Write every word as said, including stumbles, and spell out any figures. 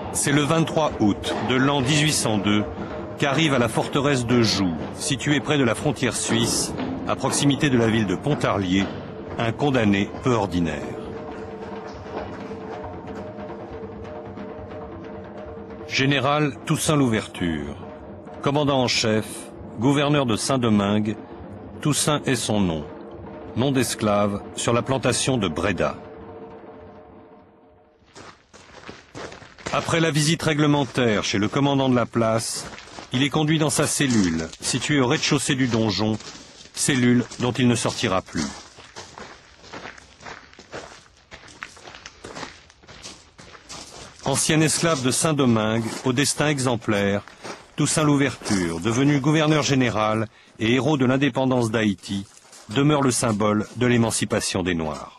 C'est le vingt-trois août de l'an mille huit cent deux qu'arrive à la forteresse de Joux, située près de la frontière suisse, à proximité de la ville de Pontarlier, un condamné peu ordinaire. Général Toussaint Louverture, commandant en chef, gouverneur de Saint-Domingue, Toussaint est son nom, nom d'esclave sur la plantation de Breda. Après la visite réglementaire chez le commandant de la place, il est conduit dans sa cellule, située au rez-de-chaussée du donjon, cellule dont il ne sortira plus. Ancien esclave de Saint-Domingue, au destin exemplaire, Toussaint Louverture, devenu gouverneur général et héros de l'indépendance d'Haïti, demeure le symbole de l'émancipation des Noirs.